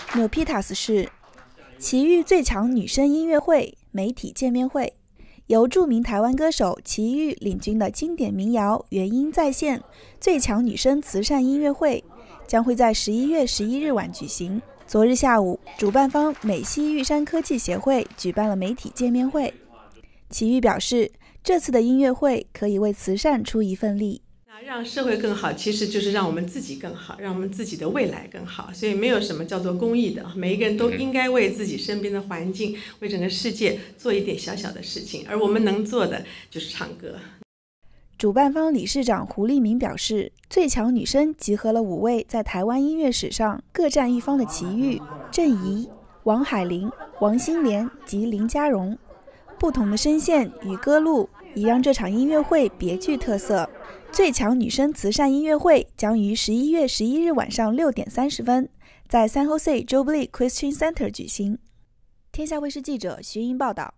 Milpitas 是奇遇最强女声音乐会媒体见面会，由著名台湾歌手奇遇领军的经典民谣原音再现最强女声慈善音乐会将会在11月11日晚举行。昨日下午，主办方美西玉山科技协会举办了媒体见面会。奇遇表示，这次的音乐会可以为慈善出一份力。 让社会更好，其实就是让我们自己更好，让我们自己的未来更好。所以没有什么叫做公益的，每一个人都应该为自己身边的环境，为整个世界做一点小小的事情，而我们能做的就是唱歌。 主办方理事长胡立明表示，最强女声集合了5位在台湾音乐史上各占一方的奇遇、郑怡、王海玲、王心莲及林佳荣，不同的声线与歌路已让这场音乐会别具特色。最强女声慈善音乐会将于11月11日晚上6点30分在 San Jose Jubilee Christian Center 举行。天下卫视记者徐英报道。